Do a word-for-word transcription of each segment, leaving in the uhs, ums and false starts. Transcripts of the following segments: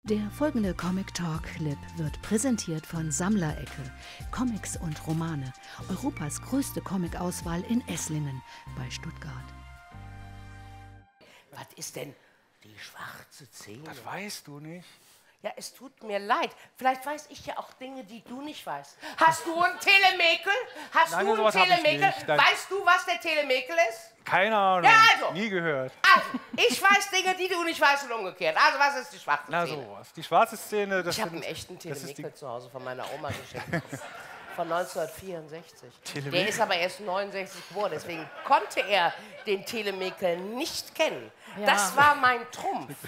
Der folgende Comic Talk Clip wird präsentiert von Sammlerecke, Comics und Romane, Europas größte Comic-Auswahl in Esslingen bei Stuttgart. Was ist denn die schwarze Szene? Das weißt du nicht. Ja, es tut mir leid. Vielleicht weiß ich ja auch Dinge, die du nicht weißt. Hast du ein Telemekel? Hast Nein, du ein sowas hab ich Telemekel? nicht. Nein. Weißt du, was der Telemekel ist? Keine Ahnung. Ja, also. Nie gehört. Also, ich weiß Dinge, die du nicht weißt und umgekehrt. Also, was ist die schwarze Na Szene? sowas. Die schwarze Szene, das Ich habe sind- einen echten das ist Telemekel die- zu Hause von meiner Oma geschenkt. Von neunzehnhundertvierundsechzig. Telemekel? Der ist aber erst neunundsechzig geboren, deswegen konnte er den Telemekel nicht kennen. Ja. Das war mein Trumpf.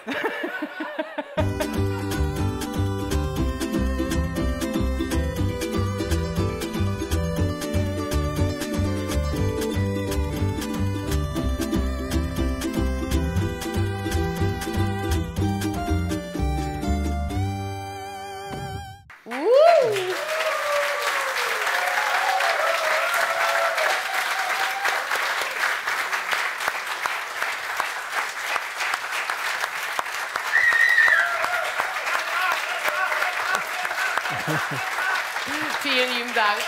Vielen lieben Dank.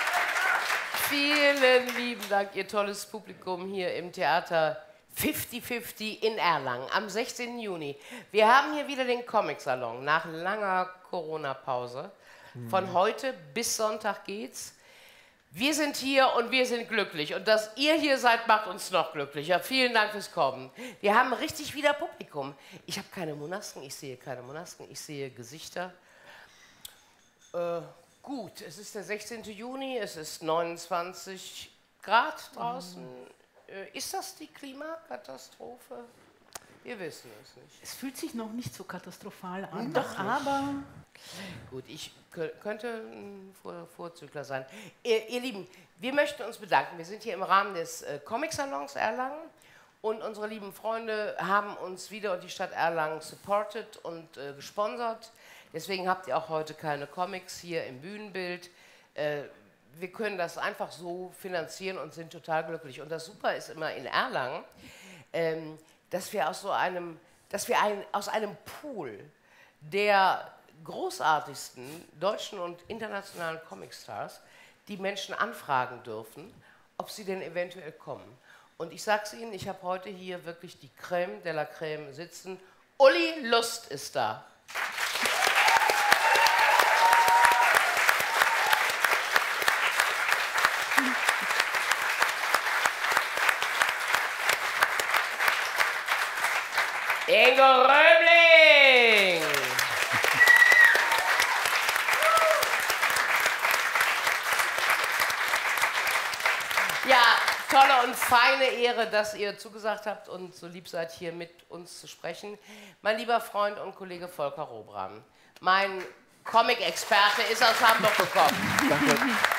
Vielen lieben Dank, ihr tolles Publikum hier im Theater fünfzig fünfzig in Erlangen am sechzehnten Juni. Wir haben hier wieder den Comic-Salon nach langer Corona-Pause. Von heute bis Sonntag geht's. Wir sind hier und wir sind glücklich. Und dass ihr hier seid, macht uns noch glücklicher. Vielen Dank fürs Kommen. Wir haben richtig wieder Publikum. Ich habe keine Monasken, ich sehe keine Monasken, ich sehe Gesichter. Äh, gut, es ist der sechzehnte Juni, es ist neunundzwanzig Grad draußen. Äh, ist das die Klimakatastrophe? Wir wissen es nicht. Es fühlt sich noch nicht so katastrophal an, Hm, doch aber Gut, ich kö- könnte ein Vor Vorzügler sein. Ihr, ihr Lieben, wir möchten uns bedanken. Wir sind hier im Rahmen des äh, Comic-Salons Erlangen und unsere lieben Freunde haben uns wieder und die Stadt Erlangen supported und äh, gesponsert. Deswegen habt ihr auch heute keine Comics hier im Bühnenbild. Äh, wir können das einfach so finanzieren und sind total glücklich. Und das Super ist immer in Erlangen, ähm, dass wir aus so einem, dass wir ein, aus einem Pool der großartigsten deutschen und internationalen Comicstars die Menschen anfragen dürfen, ob sie denn eventuell kommen. Und ich sage es Ihnen, ich habe heute hier wirklich die Crème de la Crème sitzen. Uli Lust ist da. Ingo Röbling! Ja, tolle und feine Ehre, dass ihr zugesagt habt und so lieb seid, hier mit uns zu sprechen. Mein lieber Freund und Kollege Volker Robran, mein Comic-Experte, ist aus Hamburg gekommen. Danke.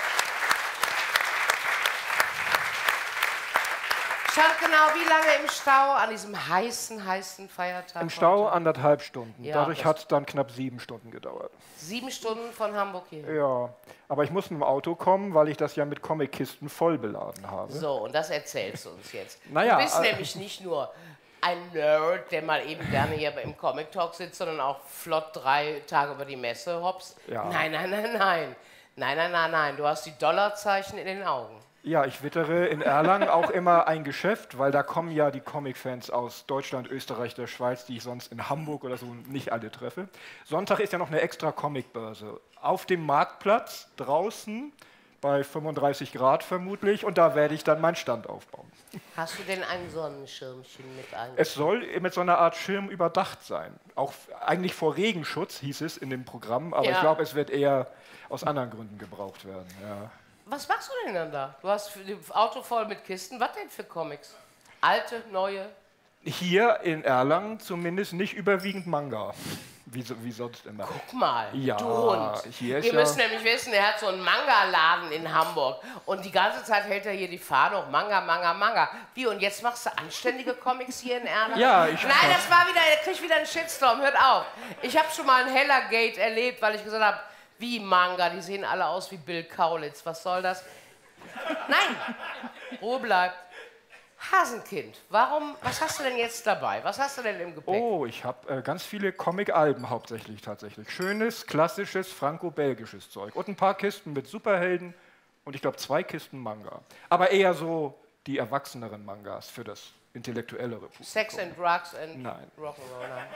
Stand genau wie lange im Stau an diesem heißen, heißen Feiertag? Im Stau heute? anderthalb Stunden. Ja, Dadurch das- hat es dann knapp sieben Stunden gedauert. Sieben Stunden von Hamburg hierher. Ja, aber ich muss mit dem Auto kommen, weil ich das ja mit Comickisten voll beladen habe. So, und das erzählst du uns jetzt. Naja, du bist äh, nämlich nicht nur ein Nerd, der mal eben gerne hier im Comic Talk sitzt, sondern auch flott drei Tage über die Messe hoppst. Ja. Nein, nein, nein, nein. Nein, nein, nein, nein. Du hast die Dollarzeichen in den Augen. Ja, ich wittere in Erlangen auch immer ein Geschäft, weil da kommen ja die Comic-Fans aus Deutschland, Österreich, der Schweiz, die ich sonst in Hamburg oder so nicht alle treffe. Sonntag ist ja noch eine extra Comic-Börse. Auf dem Marktplatz, draußen, bei fünfunddreißig Grad vermutlich, und da werde ich dann meinen Stand aufbauen. Hast du denn ein Sonnenschirmchen mit ein? Es soll mit so einer Art Schirm überdacht sein. Auch eigentlich vor Regenschutz, hieß es in dem Programm, aber Ja. ich glaube, es wird eher aus anderen Gründen gebraucht werden. Ja. Was machst du denn dann da? Du hast das Auto voll mit Kisten. Was denn für Comics? Alte, neue? Hier in Erlangen zumindest nicht überwiegend Manga, wie, so, wie sonst immer. Guck mal, Ja, du Hund. hier ist Ihr ja- müsst nämlich wissen, er hat so einen Manga-Laden in Hamburg. Und die ganze Zeit hält er hier die Fahne hoch. Manga, Manga, Manga. Wie, und jetzt machst du anständige Comics hier in Erlangen? Ja, ich- Nein, das war wieder, er kriegt wieder einen Shitstorm. Hört auf. Ich habe schon mal ein Hellergate erlebt, weil ich gesagt habe, wie Manga, die sehen alle aus wie Bill Kaulitz. Was soll das? Nein, Ruhe bleibt. Hasenkind, warum, was hast du denn jetzt dabei? Was hast du denn im Gepäck? Oh, ich habe äh, ganz viele Comic-Alben hauptsächlich tatsächlich. Schönes, klassisches, franco-belgisches Zeug. Und ein paar Kisten mit Superhelden und ich glaube zwei Kisten Manga. Aber eher so die erwachseneren Mangas für das intellektuellere Publikum. Sex and Drugs and Nein. Rock'n'Roll. Nein.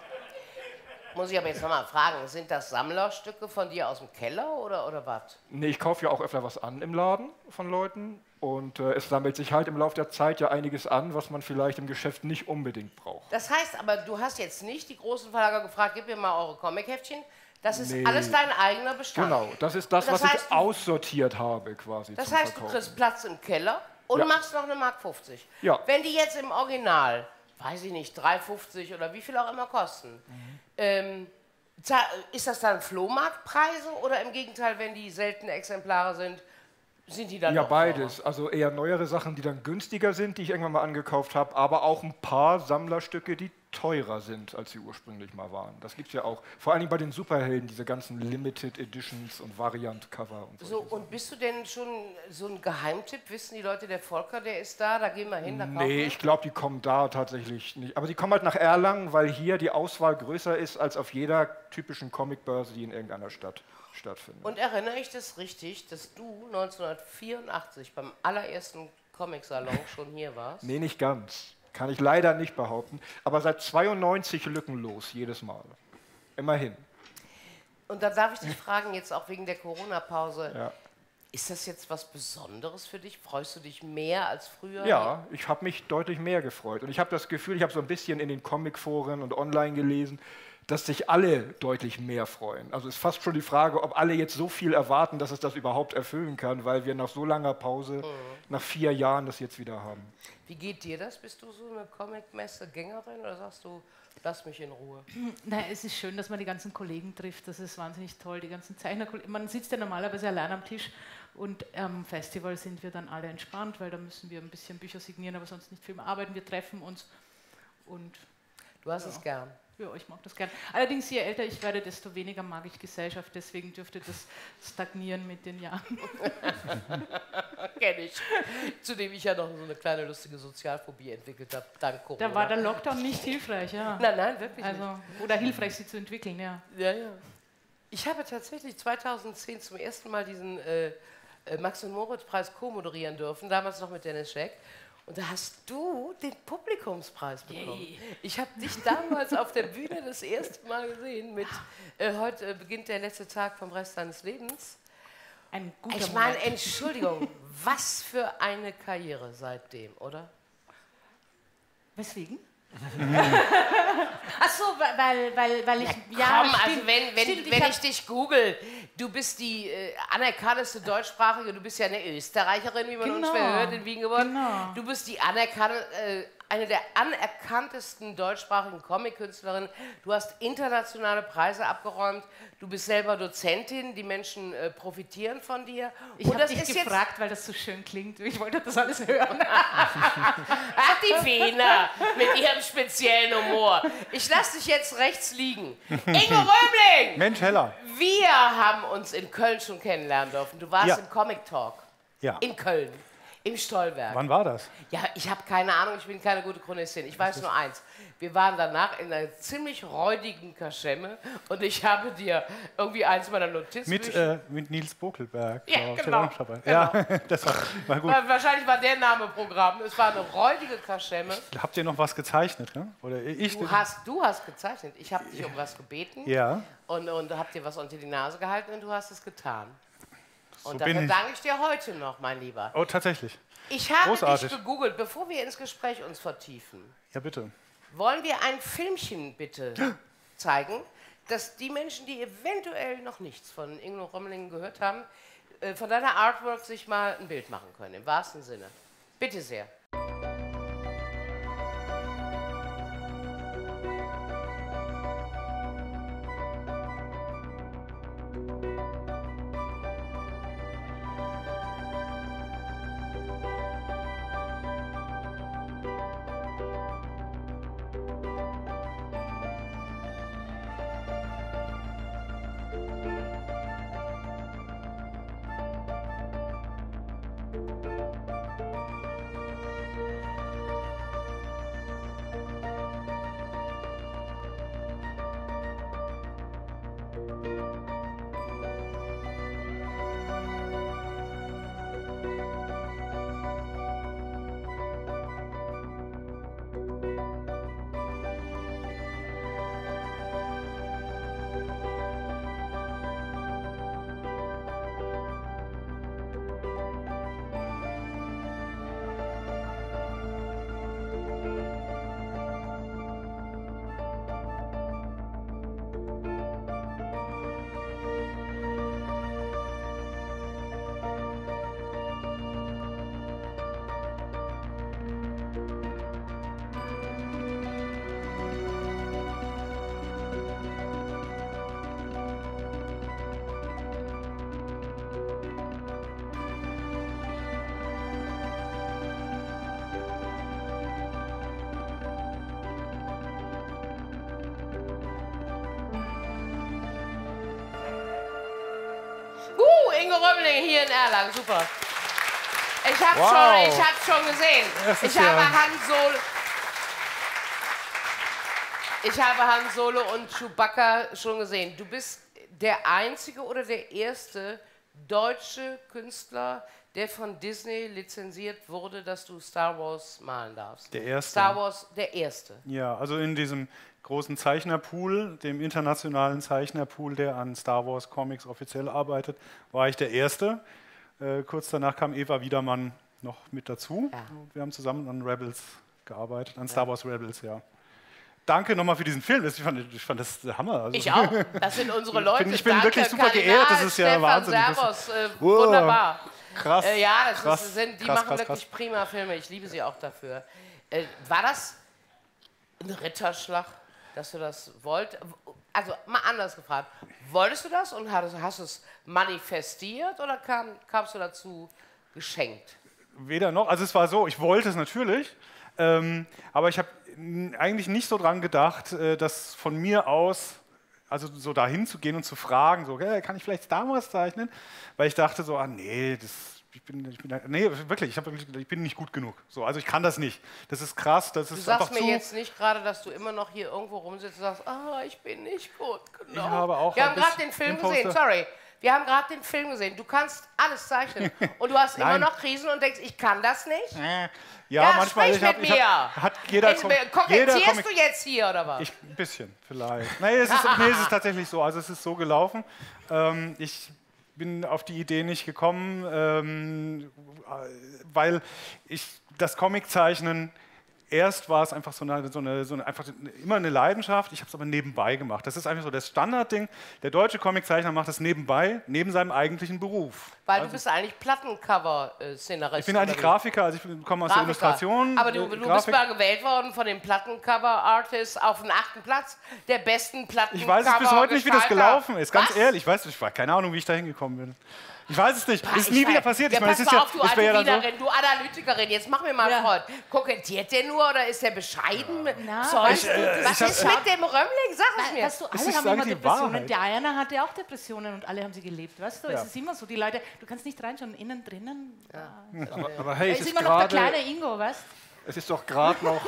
Muss ich aber jetzt nochmal fragen, sind das Sammlerstücke von dir aus dem Keller oder, oder was? Nee, ich kaufe ja auch öfter was an im Laden von Leuten. Und äh, es sammelt sich halt im Laufe der Zeit ja einiges an, was man vielleicht im Geschäft nicht unbedingt braucht. Das heißt aber, du hast jetzt nicht die großen Verlager gefragt, gib mir mal eure Comic-Heftchen. Das ist Nee. alles dein eigener Bestand. Genau, das ist das, Das was heißt, ich du- aussortiert habe quasi Das zum heißt, du Verkaufen. kriegst Platz im Keller und Ja. machst noch eine Mark fünfzig. Ja. Wenn die jetzt im Original, weiß ich nicht, drei fünfzig oder wie viel auch immer kosten, Mhm. ähm, za- ist das dann Flohmarktpreise oder im Gegenteil, wenn die seltene Exemplare sind, sind die dann Ja, noch beides. Also eher neuere Sachen, die dann günstiger sind, die ich irgendwann mal angekauft habe, aber auch ein paar Sammlerstücke, die teurer sind, als sie ursprünglich mal waren. Das gibt es ja auch. Vor allem bei den Superhelden, diese ganzen Limited Editions und Variant-Cover und So, so. und bist du denn schon so ein Geheimtipp? Wissen die Leute, der Volker, der ist da, da gehen wir hin, da kaufen Nee, wir? ich glaube, die kommen da tatsächlich nicht. Aber die kommen halt nach Erlangen, weil hier die Auswahl größer ist als auf jeder typischen Comicbörse, die in irgendeiner Stadt stattfindet. Und erinnere ich das richtig, dass du neunzehnhundertvierundachtzig beim allerersten Comic-Salon schon hier warst? Nee, nicht ganz. Kann ich leider nicht behaupten. Aber seit zweiundneunzig lückenlos, jedes Mal. Immerhin. Und da darf ich dich fragen, jetzt auch wegen der Corona-Pause, Ja. ist das jetzt was Besonderes für dich? Freust du dich mehr als früher? Ja, ich habe mich deutlich mehr gefreut. Und ich habe das Gefühl, ich habe so ein bisschen in den Comicforen und online gelesen, dass sich alle deutlich mehr freuen. Also ist fast schon die Frage, ob alle jetzt so viel erwarten, dass es das überhaupt erfüllen kann, weil wir nach so langer Pause, nach vier Jahren, das jetzt wieder haben. Wie geht dir das? Bist du so eine Comic-Messe-Gängerin oder sagst du, lass mich in Ruhe? Nein, es ist schön, dass man die ganzen Kollegen trifft. Das ist wahnsinnig toll. Die ganzen Zeichnerkollegen. Man sitzt ja normalerweise allein am Tisch und am Festival sind wir dann alle entspannt, weil da müssen wir ein bisschen Bücher signieren, aber sonst nicht viel mehr arbeiten. Wir treffen uns und Du hast es gern. ja, ich mag das gern. Allerdings, je älter ich werde, desto weniger mag ich Gesellschaft. Deswegen dürfte das stagnieren mit den Jahren. Kenn ich. Zudem ich ja noch so eine kleine lustige Sozialphobie entwickelt habe, dank Corona. Da war der Lockdown nicht hilfreich, ja. Nein, nein, wirklich nicht. Also, oder hilfreich, sie zu entwickeln, ja. Ja, ja. Ich habe tatsächlich zweitausendzehn zum ersten Mal diesen äh, äh, Max- und Moritz-Preis co-moderieren dürfen, damals noch mit Dennis Scheck. Und da hast du den Publikumspreis bekommen. Yay. Ich habe dich damals auf der Bühne das erste Mal gesehen mit äh, heute äh, beginnt der letzte Tag vom Rest deines Lebens. Ein guter Ich meine, Moment. Entschuldigung, was für eine Karriere seitdem, oder? Weswegen? Ach so, weil, weil, weil, weil ich... Ja, komm, also stimmt, wenn, wenn, stimmt, wenn hab- ich dich google, du bist die äh, anerkannteste Deutschsprachige, du bist ja eine Österreicherin, wie man Genau, unschwer hört, in Wien geboren. genau. Du bist die anerkannte, äh, eine der anerkanntesten deutschsprachigen Comic-Künstlerinnen. Du hast internationale Preise abgeräumt. Du bist selber Dozentin, die Menschen äh, profitieren von dir. Ich habe dich gefragt, weil das so schön klingt. Ich wollte das alles hören. Ach, die Wiener mit ihrem speziellen Humor. Ich lasse dich jetzt rechts liegen. Ingo Röbling! Mensch, Hella. Wir haben uns in Köln schon kennenlernen dürfen. Du warst Ja. im Comic Talk Ja. in Köln, im Stolberg. Wann war das? Ja, ich habe keine Ahnung, ich bin keine gute Chronistin. Ich weiß nur eins. Wir waren danach in einer ziemlich räudigen Kaschemme und ich habe dir irgendwie eins meiner Notizbücher... Mit, äh, mit Nils Bokelberg. Ja, glaub ich, genau, der war noch dabei. Ja, das war, war gut. Wa- Wahrscheinlich war der Name Programm. Es war eine räudige Kaschemme. Habt ihr noch was gezeichnet? Ne? Oder ich? Du hast, du hast gezeichnet. Ich habe dich um was gebeten Ja. und, und hab dir was unter die Nase gehalten und du hast es getan. Und So dafür bin ich. danke ich dir heute noch, mein Lieber. Oh, tatsächlich. Ich habe Großartig. dich gegoogelt, bevor wir ins Gespräch uns vertiefen. Ja, bitte. Wollen wir ein Filmchen bitte zeigen, dass die Menschen, die eventuell noch nichts von Ingo Römling gehört haben, äh, von deiner Artwork sich mal ein Bild machen können, im wahrsten Sinne. Bitte sehr. Ingo Römmling hier in Erlangen, super. Ich habe Wow. schon, ich hab's schon gesehen. Das ist Ich habe ja- Han Solo. Ich habe Han Solo und Chewbacca schon gesehen. Du bist der einzige oder der erste deutsche Künstler, der von Disney lizenziert wurde, dass du Star Wars malen darfst. Der erste. Star Wars, der erste. Ja, also in diesem großen Zeichnerpool, dem internationalen Zeichnerpool, der an Star Wars Comics offiziell arbeitet, war ich der Erste. Äh, kurz danach kam Eva Wiedermann noch mit dazu. Ja. Wir haben zusammen an Rebels gearbeitet, an Star Wars Rebels, ja. Danke nochmal für diesen Film. Ich fand, ich fand das der Hammer. Also Ich auch. Das sind unsere Leute. Ich bin Danke, wirklich super Kardinal geehrt. Das ist ja Stefan Wahnsinn. Das- Servus, äh, Wow. wunderbar. Krass. Äh, ja, das krass, ist, sind, die krass, machen krass, wirklich krass. prima Filme. Ich liebe sie auch dafür. Äh, war das ein Ritterschlag, dass du das wolltest? Also mal anders gefragt. Wolltest du das und hast, hast du es manifestiert oder kam, kamst du dazu geschenkt? Weder noch. Also es war so, ich wollte es natürlich, ähm, aber ich habe eigentlich nicht so dran gedacht, äh, dass von mir aus, also so dahin zu gehen und zu fragen, so, hey, kann ich vielleicht Star Wars zeichnen? Weil ich dachte so, ah nee, das, ich bin, ich bin, nee, wirklich, ich, hab, wirklich- ich bin nicht gut genug. So, also ich kann das nicht. Das ist krass, das Du ist sagst einfach mir zu... jetzt nicht gerade, dass du immer noch hier irgendwo rumsitzt und sagst, ah, ich bin nicht gut genug. Ich habe auch Wir ein haben gerade bisschen den Film Imposter- gesehen, sorry. Wir haben gerade den Film gesehen. Du kannst alles zeichnen. Und du hast immer Nein. noch Krisen und denkst, ich kann das nicht. Äh, ja, Ja, manchmal... sprich Ich hab, mit ich hab, mir. hat jeder, Ich, Com- jeder kokettierst Comic... du jetzt hier oder was? Ich, ein bisschen, vielleicht. Nein, es ist, nee, es ist tatsächlich so. Also es ist so gelaufen. Ähm, ich bin auf die Idee nicht gekommen, ähm, weil ich das Comiczeichnen, erst war es einfach so eine, so eine, so eine einfach immer eine Leidenschaft, ich habe es aber nebenbei gemacht. Das ist einfach so das Standardding. Der deutsche Comiczeichner macht das nebenbei, neben seinem eigentlichen Beruf. Weil du bist eigentlich Plattencover-Szenarist. Ich bin eigentlich Grafiker, also ich komme aus der Illustration. Aber du, äh, du bist Grafik. mal gewählt worden von den Plattencover-Artists auf den achten Platz der besten Plattencover. Ich weiß es bis heute nicht, wie das gelaufen ist. Ganz Was? ehrlich, ich weiß, ich weiß keine Ahnung, wie ich da hingekommen bin. Ich weiß es nicht. Ist Ich nie weiß- wieder passiert. Ja, Ich meine, pass es ist mal ja, auf, du es wäre ja alte dann so. Wienerin, du Analytikerin, jetzt mach mir mal Ja. einen Freund. Kokettiert der nur oder ist der bescheiden? Na, Zeug? weißt du, äh, Was ich ist hab- mit dem Römmling? Sag es mir. Weißt du, alle ist haben eigentlich immer die Depressionen. Wahrheit. Diana hatte auch Depressionen und alle haben sie gelebt. Weißt du, Ja. es ist immer so. Die Leute, du kannst nicht reinschauen, innen drinnen. Ja. Aber, aber hey, Er es ist ist, immer noch der gerade, kleine Ingo, weißt du? es ist doch gerade noch...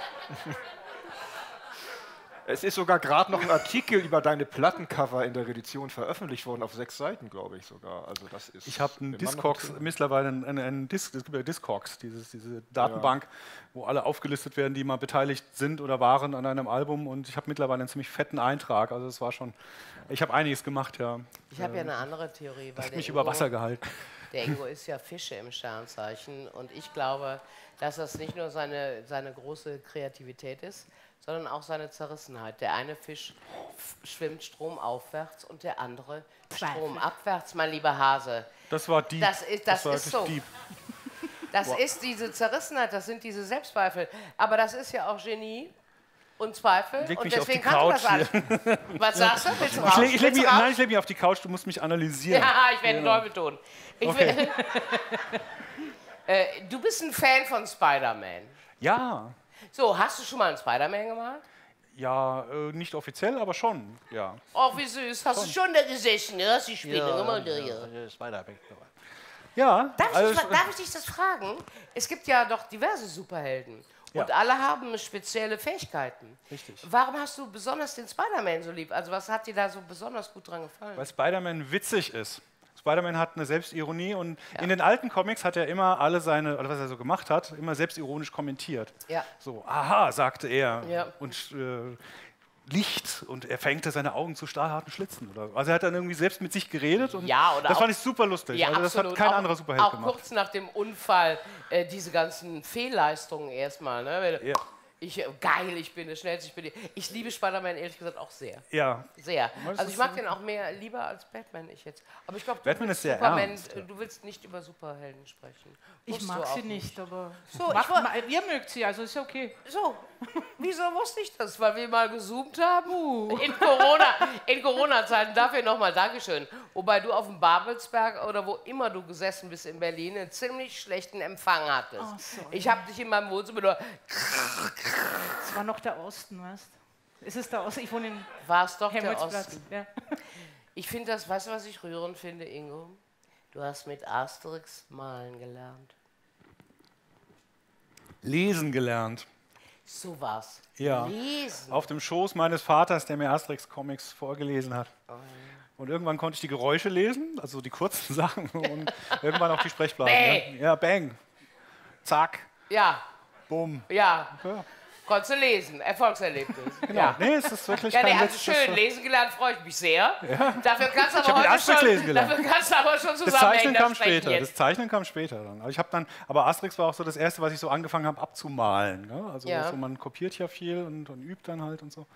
Es ist sogar gerade noch ein Artikel über deine Plattencover in der Edition veröffentlicht worden, auf sechs Seiten, glaube ich sogar. Also das ist, Ich habe einen wenn man noch Discogs, drin- mittlerweile einen, einen, einen Disc, es gibt ja Discogs, dieses, diese Datenbank, wo alle aufgelistet werden, die mal beteiligt sind oder waren an einem Album. Und ich habe mittlerweile einen ziemlich fetten Eintrag. Also es war schon, ich habe einiges gemacht, ja. Ich habe ja eine andere Theorie. Weil der Mich Ingo, über Wasser gehalten. Der Ingo ist ja Fische im Sternzeichen und ich glaube, dass das nicht nur seine, seine große Kreativität ist, sondern auch seine Zerrissenheit. Der eine Fisch f- schwimmt stromaufwärts und der andere Zweifel. stromabwärts, mein lieber Hase. Das war deep. Das ist- das war ist wirklich so. Das ist diese Zerrissenheit, das sind diese Selbstzweifel. Aber das ist ja auch Genie und Zweifel Leg und mich auf deswegen die kannst du das Couch alles. Was sagst du? Willst du raus? Ich leg, ich leg Willst mich, du raus? nein, ich lege mich auf die Couch, du musst mich analysieren. Ja, ich werde einen Teufel tun. Ich Okay. will, äh, du bist ein Fan von Spider-Man. Ja, So, hast du schon mal einen Spider-Man gemalt? ja, äh, nicht offiziell, aber schon, ja. Oh, wie süß. Hast du schon da gesessen? Ne? Hast du Spiele gemalt? Ja, ja. Ja, Darf, ich, also, dich- darf ich dich das fragen? Es gibt ja doch diverse Superhelden. Und Ja. alle haben spezielle Fähigkeiten. Richtig. Warum hast du besonders den Spider-Man so lieb? Also was hat dir da so besonders gut dran gefallen? weil Spider-Man witzig ist. Spider-Man hat eine Selbstironie und in den alten Comics hat er immer alle seine, oder was er so gemacht hat, immer selbstironisch kommentiert. Ja. So, aha, sagte er. Ja. Und äh, Licht und er verengte seine Augen zu stahlharten Schlitzen. Oder so. Also er hat dann irgendwie selbst mit sich geredet und Ja, oder das auch- fand ich super lustig. Ja, also das absolut. hat kein auch, anderer Superheld auch gemacht. kurz nach dem Unfall äh, diese ganzen Fehlleistungen erstmal. Ne? Weil Ja. Ich, äh, geil, ich bin der Schnellste, ich bin die. Ich liebe Spider-Man ehrlich gesagt auch sehr. Ja, Sehr. Das Also ich ist mag so- den auch mehr lieber als Batman, ich jetzt. Aber ich glaube, Batman ist sehr Superman, ernst, äh, ja. du willst nicht über Superhelden sprechen. Ich Musst mag du auch sie nicht, aber So, ich macht woll- mal, ihr mögt sie, also ist ja okay. So, wieso wusste ich das? Weil wir mal gezoomt haben? In Corona, in Corona-Zeiten. Dafür nochmal Dankeschön. Wobei du auf dem Babelsberg oder wo immer du gesessen bist in Berlin einen ziemlich schlechten Empfang hattest. Oh, sorry. Ich habe dich in meinem Wohnzimmer nur... Es war noch der Osten, weißt du? Es ist der Osten, ich wohne in War es doch der Helmholtzplatz. Osten. Ja. Ich finde das, weißt du, was ich rührend finde, Ingo? Du hast mit Asterix malen gelernt. Lesen gelernt. So was. Ja. Lesen. Auf dem Schoß meines Vaters, der mir Asterix-Comics vorgelesen hat. Oh, ja. Und irgendwann konnte ich die Geräusche lesen, also die kurzen Sachen und irgendwann auch die Sprechblasen. Bang. Ja. ja, bang. Zack. Ja, Bumm. ja. Ja. Konntest du lesen. Erfolgserlebnis. Genau. Ja. Nee, es ist wirklich Ja, nee, kein also Witz, schön, das- lesen gelernt, freue ich mich sehr. Dafür kannst du Ich hab aber mit heute Asterix schon, lesen gelernt. dafür kannst du aber schon Das Zeichnen zusammenhängen. kam später. Das Zeichnen kam später dann. Aber ich habe dann, aber Asterix war auch so das erste, was ich so angefangen habe abzumalen. Ne? Also Ja. so, man kopiert ja viel und, und übt dann halt und so.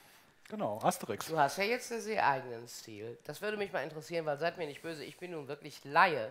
Genau, Asterix. Du hast ja jetzt einen sehr eigenen Stil. Das würde mich mal interessieren, weil seid mir nicht böse, ich bin nun wirklich Laie.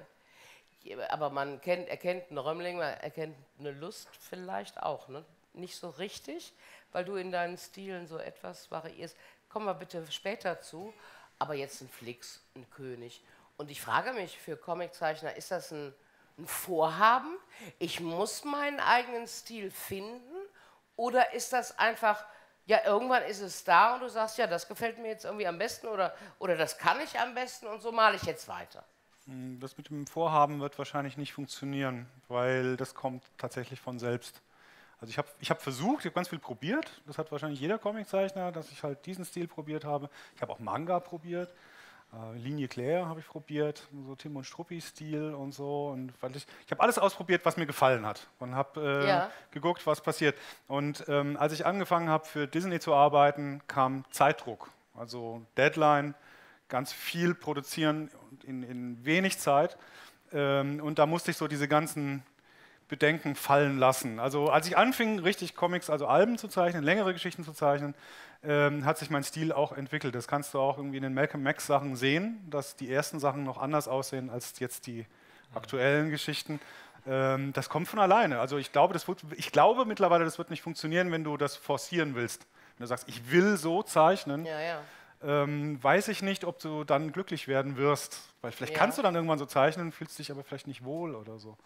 Aber man kennt, erkennt einen Römmling, man erkennt eine Lust vielleicht auch, ne? Nicht so richtig, weil du in deinen Stilen so etwas variierst. Kommen wir bitte später zu. Aber jetzt ein Flix, ein König. Und ich frage mich für Comiczeichner, ist das ein, ein Vorhaben? Ich muss meinen eigenen Stil finden? Oder ist das einfach, ja, irgendwann ist es da und du sagst, ja, das gefällt mir jetzt irgendwie am besten oder, oder das kann ich am besten und so male ich jetzt weiter? Das mit dem Vorhaben wird wahrscheinlich nicht funktionieren, weil das kommt tatsächlich von selbst. Also ich habe ich hab versucht, ich habe ganz viel probiert. Das hat wahrscheinlich jeder Comiczeichner, dass ich halt diesen Stil probiert habe. Ich habe auch Manga probiert. Äh, Linie Claire habe ich probiert, so Tim und Struppi-Stil und so. Und fand ich ich habe alles ausprobiert, was mir gefallen hat und habe äh, Ja. geguckt, was passiert. Und ähm, als ich angefangen habe, für Disney zu arbeiten, kam Zeitdruck, also Deadline, ganz viel produzieren in, in wenig Zeit. Ähm, und da musste ich so diese ganzen Bedenken fallen lassen. Also als ich anfing, richtig Comics, also Alben zu zeichnen, längere Geschichten zu zeichnen, ähm, hat sich mein Stil auch entwickelt. Das kannst du auch irgendwie in den Malcolm Max Sachen sehen, dass die ersten Sachen noch anders aussehen als jetzt die aktuellen Geschichten. Ähm, das kommt von alleine. Also ich glaube, das wird, ich glaube mittlerweile, das wird nicht funktionieren, wenn du das forcieren willst. Wenn du sagst, ich will so zeichnen, Ja, ja. ähm, weiß ich nicht, ob du dann glücklich werden wirst. Weil vielleicht Ja. kannst du dann irgendwann so zeichnen, fühlst dich aber vielleicht nicht wohl oder so.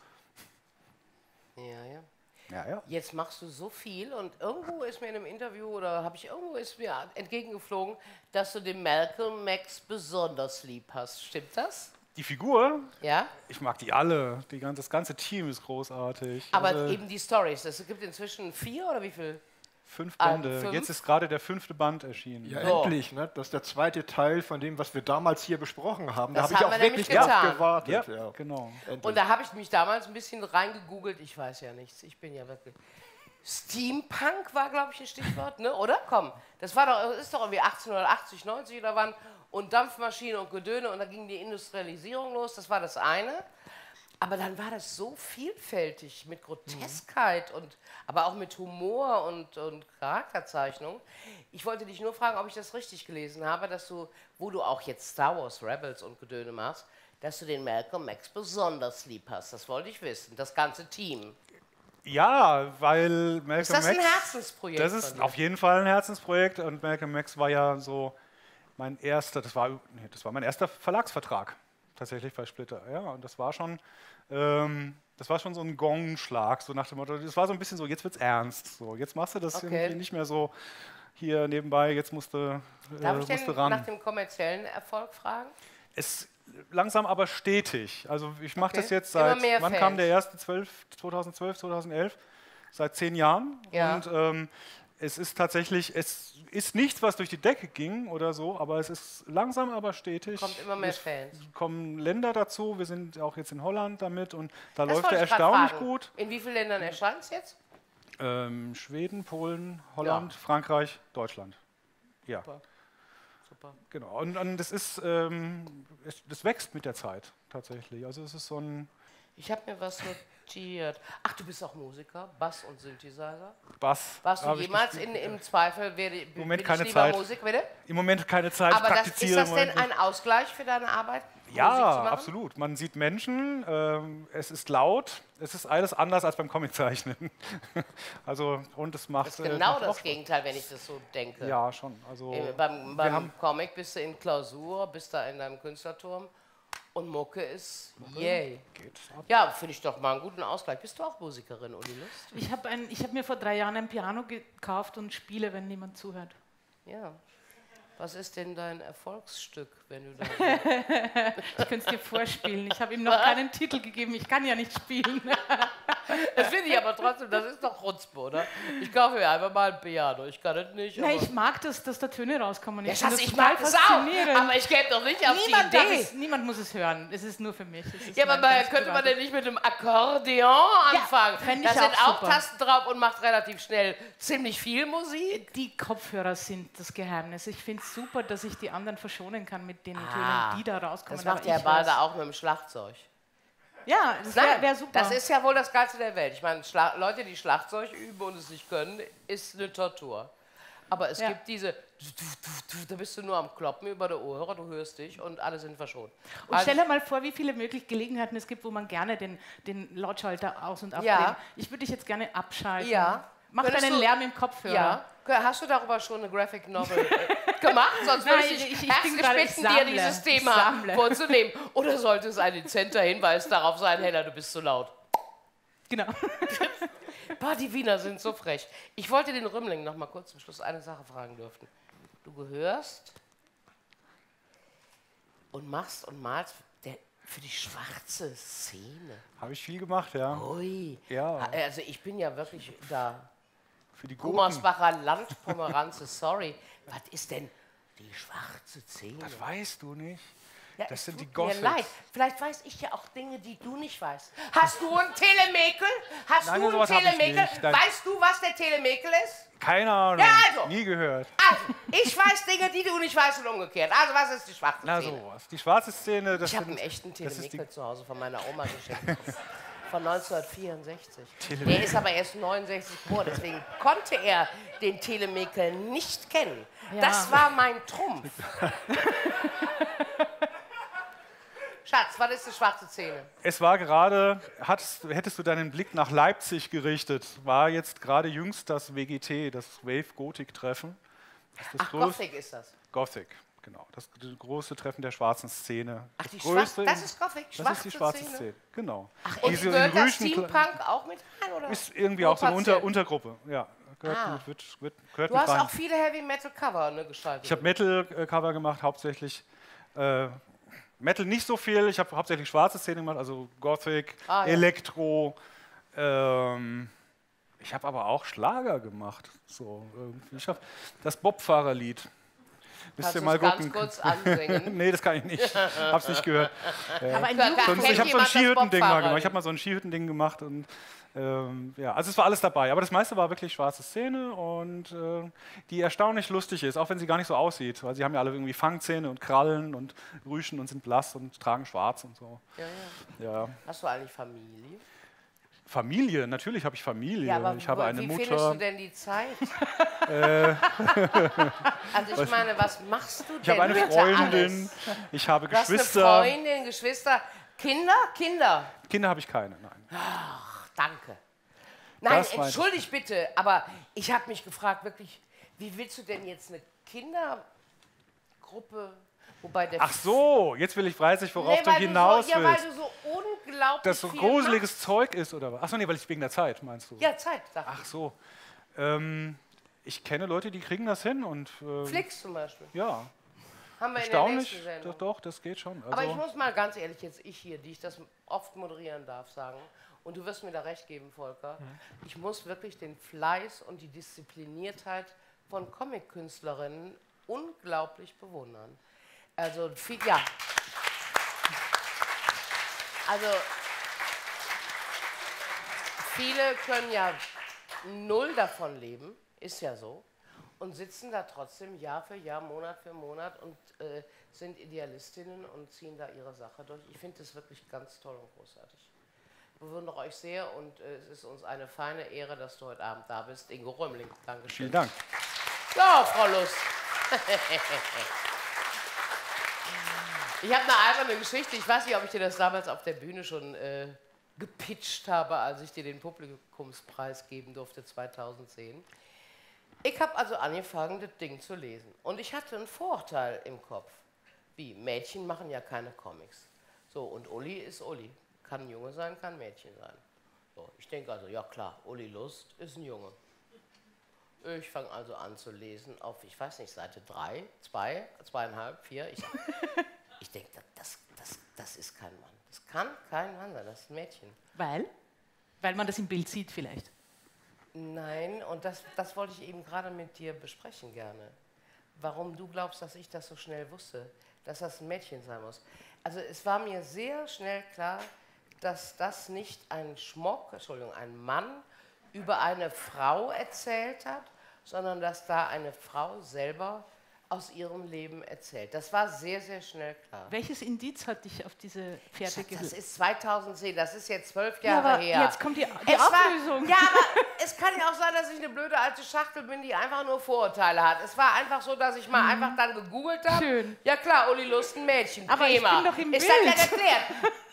Ja, ja. Ja, ja. Jetzt machst du so viel und irgendwo ist mir in einem Interview oder habe ich irgendwo ist mir entgegengeflogen, dass du den Malcolm Max besonders lieb hast. Stimmt das? Die Figur, Ja? ich mag die alle. Die, gan- das ganze Team ist großartig. Aber Also eben die Stories. Es gibt inzwischen vier oder wie viel? fünf Ah, Bände. fünf? Jetzt ist gerade der fünfte Band erschienen. Ja, So. endlich, ne? Das ist der zweite Teil von dem, was wir damals hier besprochen haben. Da Das habe ich haben auch wir nämlich wirklich drauf getan. gewartet. Ja, Ja. genau. Endlich. Und da habe ich mich damals ein bisschen reingegoogelt. Ich weiß ja nichts. Ich bin ja wirklich. Steampunk war, glaube ich, ein Stichwort, ne? Oder? Komm, das war doch, ist doch irgendwie achtzehnhundertachtzig, neunzig oder wann. Und Dampfmaschine und Gedöne und dann ging die Industrialisierung los. Das war das eine. Aber dann war das so vielfältig mit Groteskheit und aber auch mit Humor und, und Charakterzeichnung. Ich wollte dich nur fragen, ob ich das richtig gelesen habe, dass du, wo du auch jetzt Star Wars Rebels und Gedöne machst, dass du den Malcolm Max besonders lieb hast. Das wollte ich wissen, das ganze Team. Ja, weil Malcolm Ist das ein Max. Herzensprojekt Das von ist dir? auf jeden Fall ein Herzensprojekt und Malcolm Max war ja so mein erster, das war, nee, das war mein erster Verlagsvertrag tatsächlich bei Splitter. Ja, und das war schon, ähm, das war schon so ein Gongschlag, so nach dem Motto, das war so ein bisschen so, jetzt wird's ernst, so, jetzt machst du das Okay. irgendwie nicht mehr so hier nebenbei, jetzt musst du, äh, Darf ich musst du denn ran. nach dem kommerziellen Erfolg fragen? Es langsam aber stetig. Also ich mache Okay. das jetzt Immer seit, mehr wann Fans. kam der erste? zwölf, zweitausendzwölf, zweitausendelf? Seit zehn Jahren. Ja. Und ähm, es ist tatsächlich, es ist nichts, was durch die Decke ging oder so, aber es ist langsam aber stetig. Kommt immer mehr es Fans. kommen Länder dazu. Wir sind auch jetzt in Holland damit und da Das läuft wollte er ich grad erstaunlich fragen. gut. In wie vielen Ländern erscheint es jetzt? Ähm, Schweden, Polen, Holland, Ja. Frankreich, Deutschland. Ja. Super. Super. Genau, und, und das ist, ähm, es, das wächst mit der Zeit tatsächlich. Also es ist so ein Ich habe mir was notiert. Ach, du bist auch Musiker, Bass und Synthesizer. Bass. Warst du Hab ich jemals gespielt. in, im Zweifel, werde, bin Moment ich keine lieber Zeit. Musik, bitte? Im Moment keine Zeit, Aber das, ist praktiziere das im denn Moment ein Ausgleich für deine Arbeit? Musik zu Ja, machen? absolut. Man sieht Menschen, ähm, es ist laut, es ist alles anders als beim Comiczeichnen. also, und es macht. Das ist äh, genau macht auch das Spaß. Gegenteil, wenn ich das so denke. Ja, schon. Also, Äh, beim wir beim haben- Comic bist du in Klausur, bist da in deinem Künstlerturm und Mucke ist yay. geht ab. Ja, finde ich doch mal einen guten Ausgleich. Bist du auch Musikerin, Uli Lust? Ich habe hab mir vor drei Jahren ein Piano gekauft und spiele, wenn niemand zuhört. Ja. Was ist denn dein Erfolgsstück, wenn du da... Ich könnte es dir vorspielen. Ich habe ihm noch keinen Titel gegeben. Ich kann ja nicht spielen. Das finde ich aber trotzdem, das ist doch Chutzpe, oder? Ich kaufe mir einfach mal ein Piano. Ich kann das nicht. Nein, ich mag das, dass da Töne rauskommen. Ja, Ich, Schatz, das ich total mag es auch. faszinierend. Aber ich gebe doch nicht auf niemand, die darf Idee. es, niemand muss es hören. Es ist nur für mich. Es ist Ja, aber mein man, ganz könnte man privates- denn nicht mit einem Akkordeon anfangen? fänd ich da sind auch auch super. Tasten drauf und macht relativ schnell ziemlich viel Musik. Die Kopfhörer sind das Geheimnis. Ich finde es super, dass ich die anderen verschonen kann mit den Ah, Tönen, die da rauskommen. Das macht aber der ich Balder weiß- auch mit dem Schlagzeug. Ja, das Nein, wäre wär super. das ist ja wohl das Geilste der Welt. Ich meine, Schla Leute, die Schlagzeug üben und es nicht können, ist eine Tortur. Aber es Ja. gibt diese, da bist du nur am Kloppen über der Ohrhörer, du hörst dich und alle sind verschont. Und stell dir mal vor, wie viele mögliche Gelegenheiten es gibt, wo man gerne den, den Lautschalter aus- und abdreht. Ja. Ich würde dich jetzt gerne abschalten. Ja. Mach Könntest deinen du- Lärm im Kopfhörer. Ja, hast du darüber schon eine Graphic Novel äh, gemacht? Sonst würde Nein, ich dich ich- ich bin herzlich gerade- ich bitten, dir sammle. dieses Ich Thema sammle. vorzunehmen. Oder sollte es ein dezenter Hinweis darauf sein, Hella, du bist zu laut? Genau. Bah, die Wiener sind so frech. Ich wollte den Rümmling noch mal kurz zum Schluss eine Sache fragen dürfen. Du gehörst und machst und malst der, für die schwarze Szene. Habe ich viel gemacht, ja. Ui. Ja. Also ich bin ja wirklich da. Für die Guten. Gummersbacher Land, Pomeranze, sorry. Was ist denn die schwarze Szene? Das weißt du nicht. Ja, Das es sind die tut mir Gothics. leid. Vielleicht weiß ich ja auch Dinge, die du nicht weißt. Hast du ein Telemekel? Hast Nein, du ein sowas hab ich Telemekel? nicht. Nein. Weißt du, was der Telemekel ist? Keine Ahnung. Ja, also. Nie gehört. Also, ich weiß Dinge, die du nicht weißt und umgekehrt. Also, was ist die schwarze Na Szene? sowas. Die schwarze Szene, das Ich habe sind- einen echten das ist die- Telemekel zu Hause von meiner Oma geschenkt. Von neunzehnhundertvierundsechzig. Telemekel. Der ist aber erst neunundsechzig geboren, deswegen konnte er den Telemekel nicht kennen. Ja. Das war mein Trumpf. Schatz, was ist die schwarze Szene? Es war gerade, hattest, hättest du deinen Blick nach Leipzig gerichtet, war jetzt gerade jüngst das W G T, das Wave Gothic Treffen. Das ist das Ach, größ- Gothic ist das. Gothic, genau. Das große Treffen der schwarzen Szene. Ach, das die größte schwarze, das in- ist Gothic, Das schwarze ist die schwarze Szene. Szene, genau. Ach, und Diese in gehört das Rüschen- Steampunk auch mit rein? Oder? Ist irgendwie Nur auch so eine Unter partiell? Untergruppe, ja. Gehört, Ah. mit, wird, wird, gehört Du mit hast rein. auch viele Heavy Metal Cover ne, gestaltet. Ich habe Metal-Cover gemacht, hauptsächlich. Äh, Metal nicht so viel, ich habe hauptsächlich schwarze Szene gemacht, also Gothic, Ah, ja. Elektro. Ähm, ich habe aber auch Schlager gemacht. So, irgendwie. Ich habe das Bobfahrerlied. Müsst Kannst ihr du mal es ganz gucken. kurz ansingen? Nee, das kann ich nicht. Hab's nicht gehört. Aber ein Gar- Jugend- Sonst, Kennt ich habe so ein jemand das Skihütten-Ding mal Bobfahrer? gemacht. Ich habe mal so ein Skihütten-Ding gemacht und ähm, ja, also es war alles dabei. Aber das meiste war wirklich schwarze Szene und äh, die erstaunlich lustig ist, auch wenn sie gar nicht so aussieht, weil sie haben ja alle irgendwie Fangzähne und Krallen und Rüschen und sind blass und tragen schwarz und so. Ja, ja. Ja. Hast du eigentlich Familie? Familie, natürlich habe ich Familie. Ja, aber ich habe wo- eine wie Mutter. findest du denn die Zeit? also ich meine, was machst du denn Ich habe eine bitte Freundin, alles? ich habe Du hast eine Geschwister. Freundin, Geschwister, Kinder? Kinder. Kinder habe ich keine, nein. Ach, danke. Nein, Das weiß ich. entschuldig bitte, aber ich habe mich gefragt, wirklich, wie willst du denn jetzt eine Kindergruppe, wobei der... Ach so, jetzt will ich, weiß ich, worauf Nee, du weil hinaus so, ja, weil willst. du so unglaublich Das so viel gruseliges machst. Zeug ist oder was? Ach so, nee, weil ich wegen der Zeit, meinst du? Ja, Zeit, dachte Ach so. Ähm, ich kenne Leute, die kriegen das hin und ähm, ich. Flix zum Beispiel. ja, Haben wir in der erstaunlich. nächsten Sendung. Doch, doch, das geht schon. Aber ich Also, muss mal ganz ehrlich, jetzt ich hier, die ich das oft moderieren darf, sagen, und du wirst mir da recht geben, Volker, ich muss wirklich den Fleiß und die Diszipliniertheit von Comic-Künstlerinnen unglaublich bewundern. Also, viel, ja. Also, viele können ja null davon leben, ist ja so, und sitzen da trotzdem Jahr für Jahr, Monat für Monat und äh, sind Idealistinnen und ziehen da ihre Sache durch. Ich finde das wirklich ganz toll und großartig. Ich bewundere euch sehr und äh, es ist uns eine feine Ehre, dass du heute Abend da bist. Ingo Römling, Dankeschön. vielen Dank. Ja, Frau Lust. Ich habe eine alberne Geschichte. Ich weiß nicht, ob ich dir das damals auf der Bühne schon äh, gepitcht habe, als ich dir den Publikumspreis geben durfte zweitausendzehn. Ich habe also angefangen, das Ding zu lesen. Und ich hatte einen Vorurteil im Kopf. Wie, Mädchen machen ja keine Comics. So, und Uli ist Uli. Kann ein Junge sein, kann ein Mädchen sein. So, ich denke also, ja klar, Uli Lust ist ein Junge. Ich fange also an zu lesen auf, ich weiß nicht, Seite drei, zwei, zweieinhalb, vier. Ich, ich denke, das, das, das ist kein Mann. Das kann kein Mann sein, das ist ein Mädchen. Weil? Weil man das im Bild sieht vielleicht. Nein, und das, das wollte ich eben gerade mit dir besprechen gerne. Warum du glaubst, dass ich das so schnell wusste, dass das ein Mädchen sein muss. Also es war mir sehr schnell klar, dass das nicht ein Schmock, Entschuldigung, ein Mann über eine Frau erzählt hat, sondern dass da eine Frau selber aus ihrem Leben erzählt. Das war sehr, sehr schnell klar. Welches Indiz hat dich auf diese Fährte geführt? Das ist zweitausendzehn, das ist jetzt zwölf Ja, Jahre aber her. jetzt kommt die, die Es Auflösung. War, ja, aber es kann ja auch sein, dass ich eine blöde alte Schachtel bin, die einfach nur Vorurteile hat. Es war einfach so, dass ich mal Mhm. einfach dann gegoogelt habe. Schön. Ja klar, Uli Lust, ein Mädchen, Aber ich prima. bin doch im ist Bild. das ja erklärt?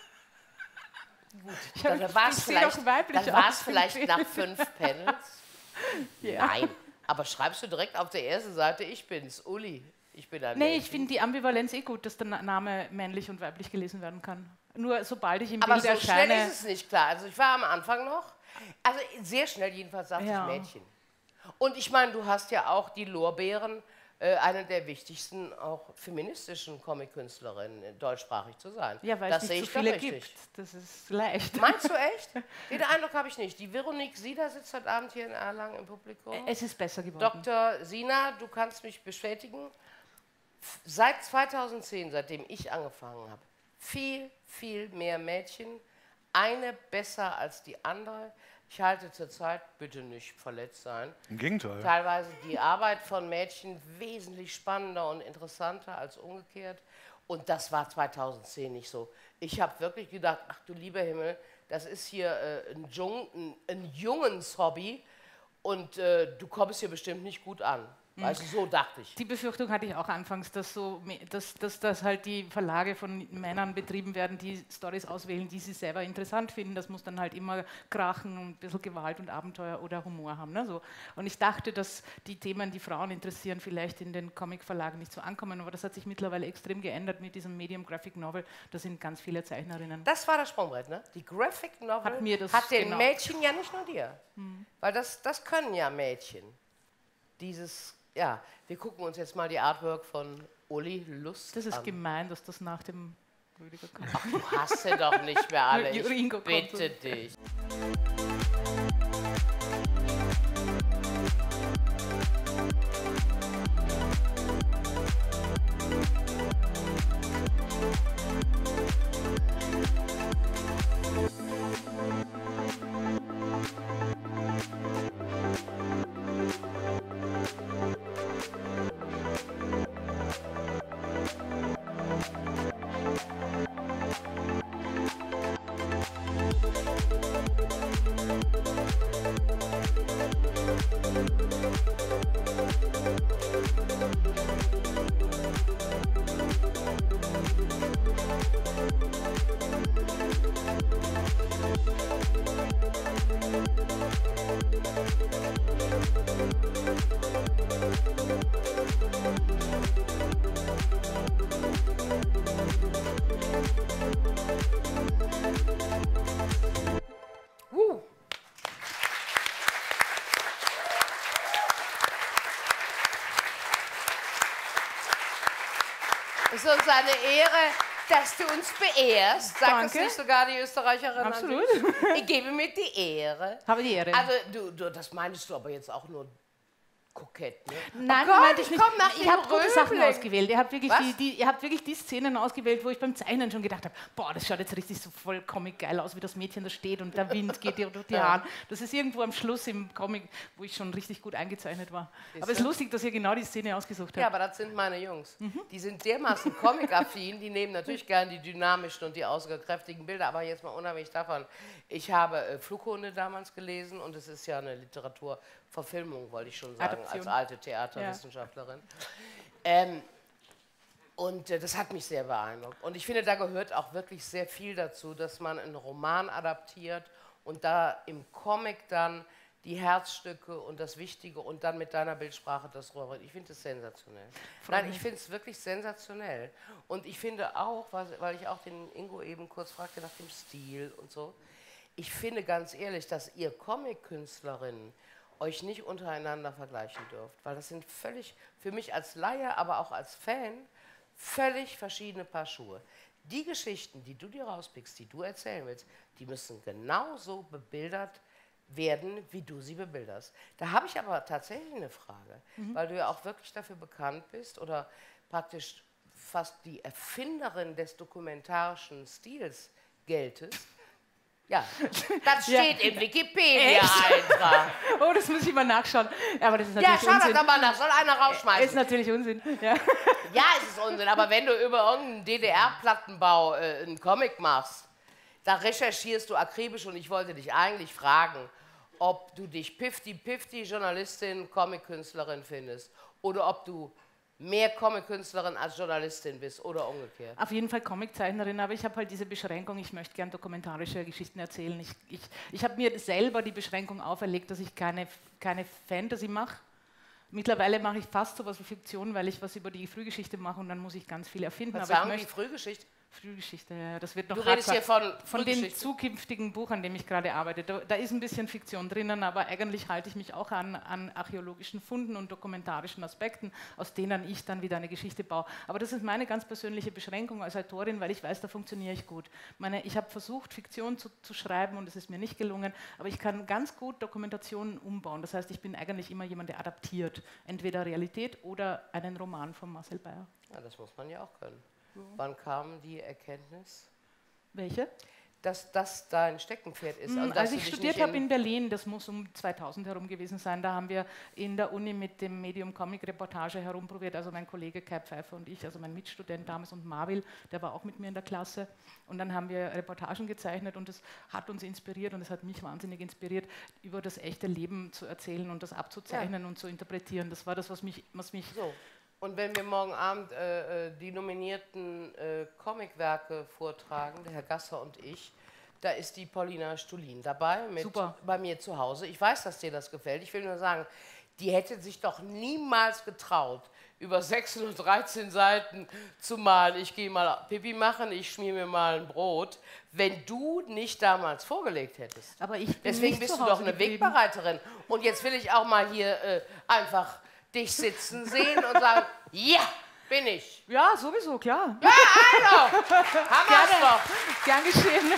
Gut, Ich dann hab- war ich es seh vielleicht, doch weiblich dann war's aus im vielleicht Bild. nach fünf Panels. Ja. Nein, aber schreibst du direkt auf der ersten Seite, ich bin's, Uli. Ich bin ein Nee, Mädchen. ich finde die Ambivalenz eh gut, dass der Na- Name männlich und weiblich gelesen werden kann. Nur sobald ich im Aber Bild so erscheine... schnell ist es nicht klar. Also ich war am Anfang noch, also sehr schnell jedenfalls sagte Ja. ich Mädchen. Und ich meine, du hast ja auch die Lorbeeren, äh, eine der wichtigsten auch feministischen Comic-Künstlerinnen, äh, deutschsprachig zu sein. Ja, weil das es sehe nicht ich so doch viele richtig. gibt. Das ist leicht. Meinst du echt? Den Eindruck habe ich nicht. Die Veronique Sieder sitzt heute Abend hier in Erlangen im Publikum. Es ist besser geworden. Doktor Sina, du kannst mich bestätigen, f- seit zweitausendzehn, seitdem ich angefangen habe, viel, viel mehr Mädchen, eine besser als die andere. Ich halte zurzeit, bitte nicht verletzt sein, Im Gegenteil. teilweise die Arbeit von Mädchen wesentlich spannender und interessanter als umgekehrt. Und das war zweitausendzehn nicht so. Ich habe wirklich gedacht, ach du lieber Himmel, das ist hier äh, ein, Jung, ein, ein Jungenshobby und äh, du kommst hier bestimmt nicht gut an. Weißt du, so dachte ich. Die Befürchtung hatte ich auch anfangs, dass, so, dass, dass, dass halt die Verlage von Männern betrieben werden, die Storys auswählen, die sie selber interessant finden. Das muss dann halt immer krachen und ein bisschen Gewalt und Abenteuer oder Humor haben. Ne? So. Und ich dachte, dass die Themen, die Frauen interessieren, vielleicht in den Comic-Verlagen nicht so ankommen. Aber das hat sich mittlerweile extrem geändert mit diesem Medium Graphic Novel. Da sind ganz viele Zeichnerinnen. Das war das Sprungbrett, ne? Die Graphic Novel Hat mir das hat den genau- Mädchen ja nicht nur dir. Weil das, das können ja Mädchen. Dieses, ja, wir gucken uns jetzt mal die Artwork von Uli Lust Das ist an. gemein, dass das nach dem Rüdiger kommt. Ach, du hast sie doch nicht mehr alle. Ich Ringo kommt bitte so. dich. Uh. Es ist uns eine Ehre, dass du uns beehrst. Sagt das Danke. nicht sogar die Österreicherin? an Absolut. sich? Ich gebe mir die Ehre. Habe die Ehre. Also, du, du, das meinst du aber jetzt auch nur kokett, ne? Nein, oh Gott, meinte ich ich nicht. komm nach Ich dem habe gute Sachen Röbling. ausgewählt. Ihr habt, wirklich Was? die, die, ihr habt wirklich die Szenen ausgewählt, wo ich beim Zeichnen schon gedacht habe, boah, das schaut jetzt richtig so voll Comic-geil aus, wie das Mädchen da steht und der Wind geht ihr durch die Haare. Das ist irgendwo am Schluss im Comic, wo ich schon richtig gut eingezeichnet war. Aber es ist lustig, dass ihr genau die Szene ausgesucht Ja, habt. aber das sind meine Jungs. Die sind dermaßen comic-affin, die nehmen natürlich gern die dynamischen und die aussagekräftigen Bilder, aber jetzt mal unabhängig davon. Ich habe äh, Flughunde damals gelesen und es ist ja eine Literaturverfilmung, wollte ich schon sagen, Adaption. als alte Theaterwissenschaftlerin. Ähm, und äh, das hat mich sehr beeindruckt. Und ich finde, da gehört auch wirklich sehr viel dazu, dass man einen Roman adaptiert und da im Comic dann die Herzstücke und das Wichtige und dann mit deiner Bildsprache das rüberbringt. Ich finde das sensationell. Nein, ich finde es wirklich sensationell. Und ich finde auch, was, weil ich auch den Ingo eben kurz fragte nach dem Stil und so, ich finde ganz ehrlich, dass ihr Comic-Künstlerinnen euch nicht untereinander vergleichen dürft, weil das sind völlig, für mich als Laie, aber auch als Fan, völlig verschiedene Paar Schuhe. Die Geschichten, die du dir rauspickst, die du erzählen willst, die müssen genauso bebildert werden, wie du sie bebilderst. Da habe ich aber tatsächlich eine Frage, mhm. weil du ja auch wirklich dafür bekannt bist oder praktisch fast die Erfinderin des dokumentarischen Stils geltest. Ja, das steht ja. im Wikipedia-Eintrag. Oh, das muss ich mal nachschauen. Ja, aber das ist ja, natürlich schau Unsinn. das doch mal nach, soll einer rausschmeißen. Ist natürlich Unsinn. Ja, ja es ist Unsinn, aber wenn du über irgendeinen D D R-Plattenbau äh, einen Comic machst, da recherchierst du akribisch und ich wollte dich eigentlich fragen, ob du dich fifty-fifty Journalistin, Comic-Künstlerin findest oder ob du mehr Comic-Künstlerin als Journalistin bist oder umgekehrt. Auf jeden Fall Comiczeichnerin, aber ich habe halt diese Beschränkung, ich möchte gern dokumentarische Geschichten erzählen. Ich, ich, ich habe mir selber die Beschränkung auferlegt, dass ich keine, keine Fantasy mache. Mittlerweile mache ich fast sowas wie Fiktion, weil ich was über die Frühgeschichte mache und dann muss ich ganz viel erfinden. Was aber sagen ich die Frühgeschichte? Frühgeschichte, ja, das wird noch Du redest hier von, von dem zukünftigen Buch, an dem ich gerade arbeite. Da, da ist ein bisschen Fiktion drinnen, aber eigentlich halte ich mich auch an, an archäologischen Funden und dokumentarischen Aspekten, aus denen ich dann wieder eine Geschichte baue. Aber das ist meine ganz persönliche Beschränkung als Autorin, weil ich weiß, da funktioniere ich gut. Meine, ich habe versucht, Fiktion zu, zu schreiben und es ist mir nicht gelungen, aber ich kann ganz gut Dokumentationen umbauen. Das heißt, ich bin eigentlich immer jemand, der adaptiert, entweder Realität oder einen Roman von Marcel Beyer. Ja, das muss man ja auch können. Wann kam die Erkenntnis? Welche? Dass das dein Steckenpferd ist. Mm, und als ich studiert habe in, in Berlin, das muss um zweitausend herum gewesen sein, da haben wir in der Uni mit dem Medium Comic Reportage herumprobiert, also mein Kollege Kai Pfeiffer und ich, also mein Mitstudent damals und Marvil, der war auch mit mir in der Klasse und dann haben wir Reportagen gezeichnet und das hat uns inspiriert und es hat mich wahnsinnig inspiriert, über das echte Leben zu erzählen und das abzuzeichnen ja. und zu interpretieren. Das war das, was mich... Was mich so. Und wenn wir morgen Abend äh, die nominierten äh, Comicwerke vortragen, der Herr Gasser und ich, da ist die Paulina Stulin dabei, mit Super. bei mir zu Hause. Ich weiß, dass dir das gefällt. Ich will nur sagen, die hätte sich doch niemals getraut, über sechshundertdreizehn Seiten zu malen. Ich gehe mal Pipi machen, ich schmier mir mal ein Brot, wenn du nicht damals vorgelegt hättest. Aber ich bin Deswegen nicht bist zu du Hause doch eine geblieben. Wegbereiterin. Und jetzt will ich auch mal hier äh, einfach dich sitzen sehen und sagen, ja, bin ich. Ja, sowieso, klar. Ja, also, haben wir es doch. Gern geschehen.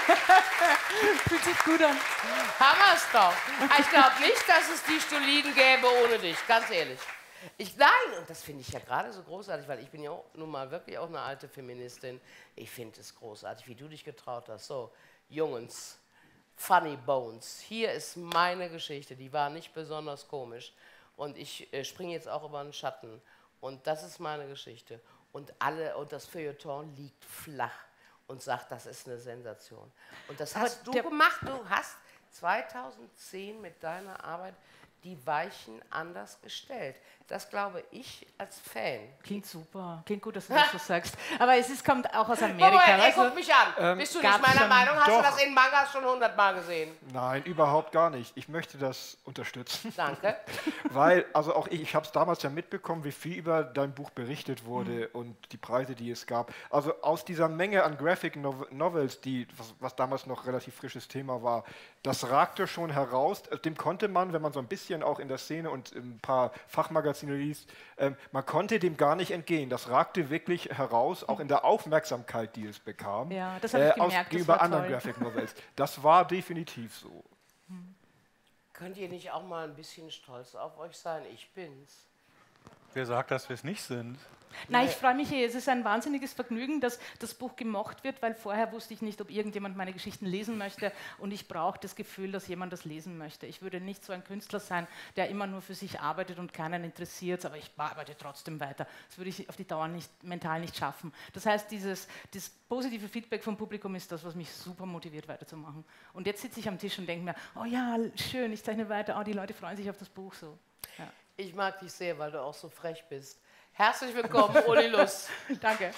Fühlt sich gut an. Haben wir es doch. Ich glaube nicht, dass es die Stuliden gäbe ohne dich, ganz ehrlich. Ich, nein, und das finde ich ja gerade so großartig, weil ich bin ja auch, nun mal wirklich auch eine alte Feministin. Ich finde es großartig, wie du dich getraut hast. So, Jungens, Funny Bones, hier ist meine Geschichte, die war nicht besonders komisch. Und ich äh, springe jetzt auch über einen Schatten. Und das ist meine Geschichte. Und alle und das Feuilleton liegt flach und sagt, das ist eine Sensation. Und das hast du gemacht. Du hast zweitausendzehn mit deiner Arbeit die Weichen anders gestellt. Das glaube ich als Fan. Klingt super. Klingt gut, dass du das so sagst. Aber es ist, kommt auch aus Amerika. Moment, ey, guck mich an. Ähm, Bist du nicht meiner Meinung? Hast doch. du das in Mangas schon hundertmal gesehen? Nein, überhaupt gar nicht. Ich möchte das unterstützen. Danke. Weil, also auch ich, ich habe es damals ja mitbekommen, wie viel über dein Buch berichtet wurde mhm. und die Preise, die es gab. Also aus dieser Menge an Graphic Novels, die, was, was damals noch relativ frisches Thema war, das ragte schon heraus. Dem konnte man, wenn man so ein bisschen auch in der Szene und ein paar Fachmagazine liest, ähm, man konnte dem gar nicht entgehen. Das ragte wirklich heraus, auch in der Aufmerksamkeit, die es bekam. Ja, das habe ich gemerkt. Aus, gegenüber anderen Graphic Novels. Das war definitiv so. Hm. Könnt ihr nicht auch mal ein bisschen stolz auf euch sein? Ich bin's. Wer sagt, dass wir es nicht sind? Nein, ich freue mich eh. Es ist ein wahnsinniges Vergnügen, dass das Buch gemocht wird, weil vorher wusste ich nicht, ob irgendjemand meine Geschichten lesen möchte und ich brauche das Gefühl, dass jemand das lesen möchte. Ich würde nicht so ein Künstler sein, der immer nur für sich arbeitet und keinen interessiert, aber ich arbeite trotzdem weiter. Das würde ich auf die Dauer nicht, mental nicht schaffen. Das heißt, dieses, dieses positive Feedback vom Publikum ist das, was mich super motiviert, weiterzumachen. Und jetzt sitze ich am Tisch und denke mir, oh ja, schön, ich zeichne weiter, oh, die Leute freuen sich auf das Buch so. Ja. Ich mag dich sehr, weil du auch so frech bist. Herzlich willkommen, Uli Luss. Danke.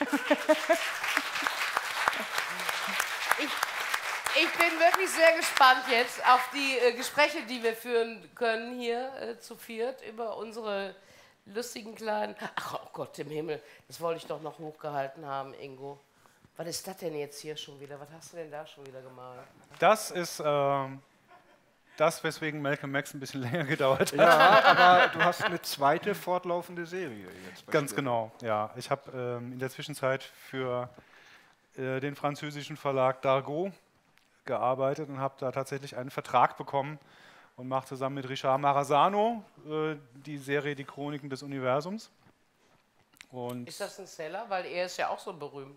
Ich, ich bin wirklich sehr gespannt jetzt auf die äh, Gespräche, die wir führen können hier äh, zu viert über unsere lustigen kleinen... Ach oh Gott im Himmel, das wollte ich doch noch hochgehalten haben, Ingo. Was ist das denn jetzt hier schon wieder? Was hast du denn da schon wieder gemalt? Das ist... Ähm das, weswegen Malcolm X ein bisschen länger gedauert hat. Ja, aber du hast eine zweite fortlaufende Serie jetzt. Ganz genau, ja. Ich habe ähm, in der Zwischenzeit für äh, den französischen Verlag Dargaud gearbeitet und habe da tatsächlich einen Vertrag bekommen und mache zusammen mit Richard Marazano äh, die Serie Die Chroniken des Universums. Und Ist das ein Seller? Weil er ist ja auch so berühmt.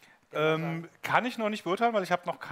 ähm, kann ich noch nicht beurteilen, weil ich habe noch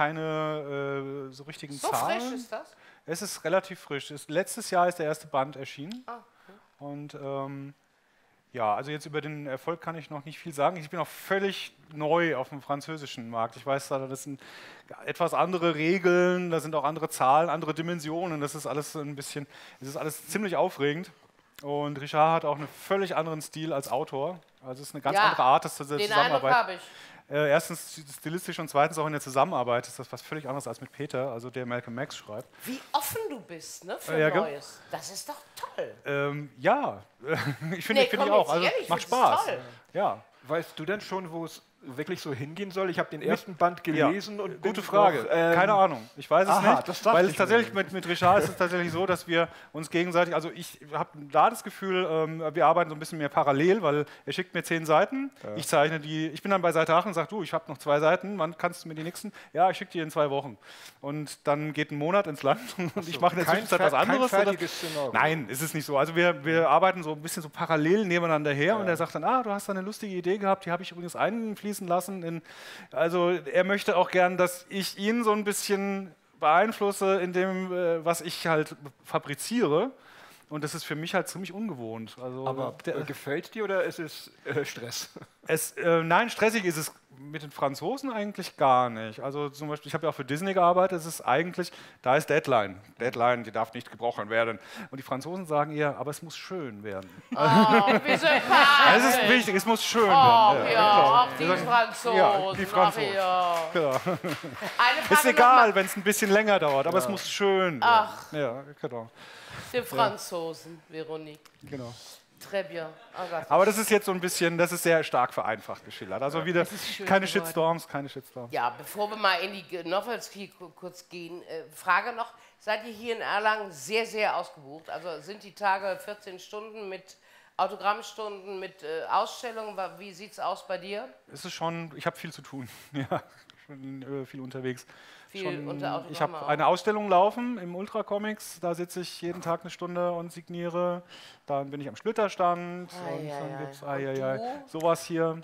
keine äh, so richtigen So Zahlen. frisch ist das? Es ist relativ frisch. Es, letztes Jahr ist der erste Band erschienen. Ah, okay. Und ähm, ja, also jetzt über den Erfolg kann ich noch nicht viel sagen. Ich bin auch völlig neu auf dem französischen Markt. Ich weiß, das sind etwas andere Regeln, da sind auch andere Zahlen, andere Dimensionen. Das ist alles ein bisschen, es ist alles ziemlich aufregend. Und Richard hat auch einen völlig anderen Stil als Autor. Also es ist eine ganz Ja, andere Art des der Den Eindruck Zusammenarbeit. habe ich. Äh, erstens stilistisch und zweitens auch in der Zusammenarbeit ist das was völlig anderes als mit Peter, also der Malcolm X schreibt. Wie offen du bist, ne, für Ja, ge- Neues. Das ist doch toll. Ähm, ja, ich finde Nee, find ich komm auch. jetzt Also ehrlich, macht ich find's Spaß. toll. Ja. Weißt du denn schon, wo es wirklich so hingehen soll? Ich habe den ersten Band gelesen Ja, und gute bin Frage. Noch, ähm, Keine Ahnung. Ich weiß es aha, nicht. das dachte weil ich es tatsächlich mir. mit, mit Richard ist es tatsächlich so, dass wir uns gegenseitig, also ich habe da das Gefühl, ähm, wir arbeiten so ein bisschen mehr parallel, weil er schickt mir zehn Seiten, Ja. ich zeichne die, ich bin dann bei Seite acht und sage, du, ich habe noch zwei Seiten, wann kannst du mir die nächsten? Ja, ich schicke die in zwei Wochen. Und dann geht ein Monat ins Land und ich mache in der kein Zwischenzeit fer- was anderes. kein oder- fertiges Szenario. Nein, ist es nicht so. Also wir, wir arbeiten so ein bisschen so parallel nebeneinander her und er sagt dann, ah, du hast da eine lustige Idee gehabt, die habe ich übrigens einfließen lassen. In, also er möchte auch gern, dass ich ihn so ein bisschen beeinflusse in dem, äh, was ich halt fabriziere. Und das ist für mich halt ziemlich ungewohnt. Also Aber der, äh, gefällt dir oder ist es äh, Stress? es, äh, nein, stressig ist es mit den Franzosen eigentlich gar nicht. Also zum Beispiel, ich habe ja auch für Disney gearbeitet, es ist eigentlich, da ist Deadline. Deadline, die darf nicht gebrochen werden. Und die Franzosen sagen eher, aber es muss schön werden. Oh, wie sympathisch. Es ist wichtig, es muss schön Oh, werden. ja, genau. auch die Franzosen. Ja, die Franzosen. Ach, ja. Ja. Eine Ist Frage noch egal, wenn es ein bisschen länger dauert, aber es muss schön werden. Ach. Ja, genau. mal. Die Franzosen, Veronique. genau. Très bien. Oh Gott. Aber das ist jetzt so ein bisschen, das ist sehr stark vereinfacht geschildert. Also wieder ist schön keine geworden. Shitstorms, keine Shitstorms. Ja, bevor wir mal in die Novelski kurz gehen, äh, Frage noch, seid ihr hier in Erlangen sehr, sehr ausgebucht? Also sind die Tage vierzehn Stunden mit Autogrammstunden, mit äh, Ausstellungen? Wa- Wie sieht es aus bei dir? Es ist schon, ich habe viel zu tun. Ja, schon äh, viel unterwegs. Viel schon, unter Autogramme ich habe auch. eine Ausstellung laufen im Ultra Comics, da sitze ich jeden Tag eine Stunde und signiere. Dann bin ich am Splitterstand Ei, und ei, dann ei. gibt's Und ei, ei, ei. du? sowas hier.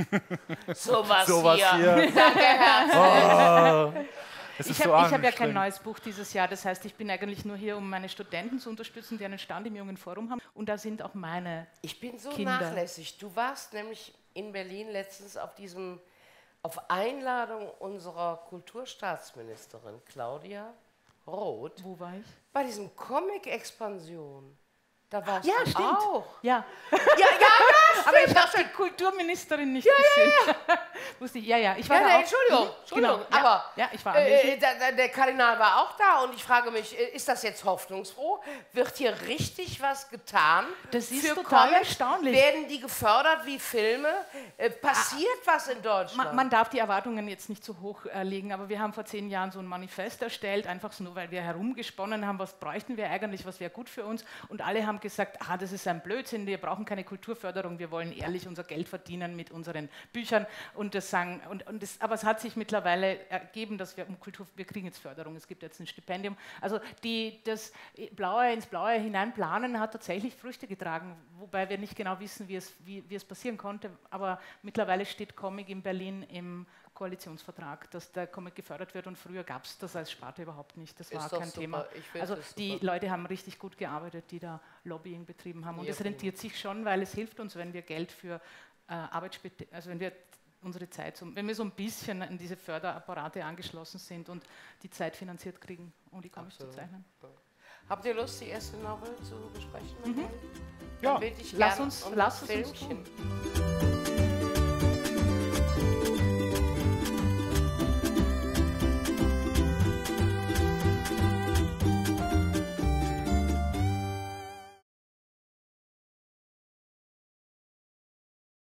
Sowas, Sowas hier. hier. Danke, Herr. Oh, es ist Ich so habe hab ja kein anstrengend. neues Buch dieses Jahr, das heißt, ich bin eigentlich nur hier, um meine Studenten zu unterstützen, die einen Stand im Jungen Forum haben. Und da sind auch meine. Ich bin so Kinder. nachlässig. Du warst nämlich in Berlin letztens auf diesem, auf Einladung unserer Kulturstaatsministerin Claudia Roth, Wo war ich? bei diesem Comic-Expansion. Da warst Ja, du stimmt. auch. Ja, Ja, ja, aber ich habe die Kulturministerin nicht gesehen. Wusste ich, ja, ja. Ich war ja, da nee, auch. Entschuldigung, Mhm, Entschuldigung, genau. aber Ja, ja, ich war äh, anwesend. da, da, der Kardinal war auch da und ich frage mich, äh, ist das jetzt hoffnungsfroh? Wird hier richtig was getan? Das ist für total Comics? erstaunlich. Werden die gefördert wie Filme? Äh, passiert was in Deutschland? Man, man darf die Erwartungen jetzt nicht zu hoch äh, legen, aber wir haben vor zehn Jahren so ein Manifest erstellt, einfach so nur, weil wir herumgesponnen haben, was bräuchten wir eigentlich, was wäre gut für uns. Und alle haben gesagt, ah, das ist ein Blödsinn, wir brauchen keine Kulturförderung, wir wollen ehrlich unser Geld verdienen mit unseren Büchern. Und das sagen, und, und das, aber es hat sich mittlerweile ergeben, dass wir um Kultur, wir kriegen jetzt Förderung, es gibt jetzt ein Stipendium. Also die, das Blaue ins Blaue hinein planen hat tatsächlich Früchte getragen, wobei wir nicht genau wissen, wie es, wie, wie es passieren konnte. Aber mittlerweile steht Comic in Berlin im Koalitionsvertrag, dass der Comic gefördert wird und früher gab es das als Sparte überhaupt nicht. Das Ist war doch kein super. Thema. Ich find Also das die super. Leute haben richtig gut gearbeitet, die da Lobbying betrieben haben. Und Ja, das rentiert sich schon, weil es hilft uns, wenn wir Geld für äh, Arbeitsspät, also wenn wir unsere Zeit, so, wenn wir so ein bisschen an diese Förderapparate angeschlossen sind und die Zeit finanziert kriegen, um die Comics zu Absolut. zeichnen. Habt ihr Lust, die erste Novel zu besprechen? Mhm. Ja. Dann bitte ich Lass gern uns- um lass das es uns Filmchen.